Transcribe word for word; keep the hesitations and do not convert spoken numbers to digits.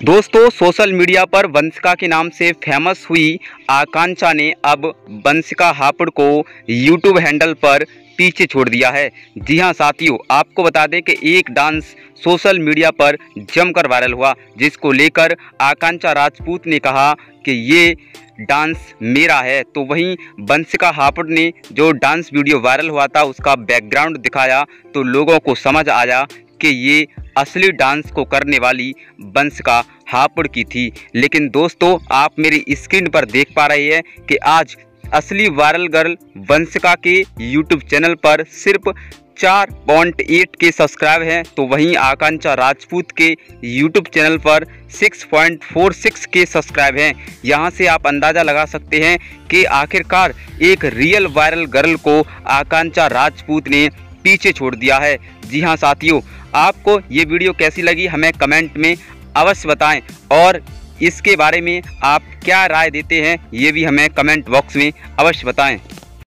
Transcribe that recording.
दोस्तों, social media पर वंशिका के नाम से फेमस हुई आकांक्षा ने अब वंशिका हापुड़ को यूट्यूब हैंडल पर पीछे छोड़ दिया है। जी हां साथियों, आपको बता दें कि एक डांस सोशल मीडिया पर जमकर वायरल हुआ, जिसको लेकर आकांक्षा राजपूत ने कहा कि ये डांस मेरा है। तो वहीं वंशिका हापुड़ ने जो डांस वीडियो वायरल हुआ था उसका बैकग्राउंड दिखाया तो लोगों को समझ आया कि ये असली डांस को करने वाली वंशिका हापुड़ की थी। लेकिन दोस्तों, आप मेरी स्क्रीन पर देख पा रहे हैं कि आज असली वायरल गर्ल वंशिका के यूट्यूब चैनल पर सिर्फ चार पॉइंट आठ के सब्सक्राइब हैं, तो वहीं आकांक्षा राजपूत के यूट्यूब चैनल पर छह पॉइंट छियालीस के सब्सक्राइब हैं। यहां से आप अंदाज़ा लगा सकते हैं कि आखिरकार एक रियल वायरल गर्ल को आकांक्षा राजपूत ने पीछे छोड़ दिया है। जी हां साथियों, आपको ये वीडियो कैसी लगी हमें कमेंट में अवश्य बताएं, और इसके बारे में आप क्या राय देते हैं ये भी हमें कमेंट बॉक्स में अवश्य बताएं।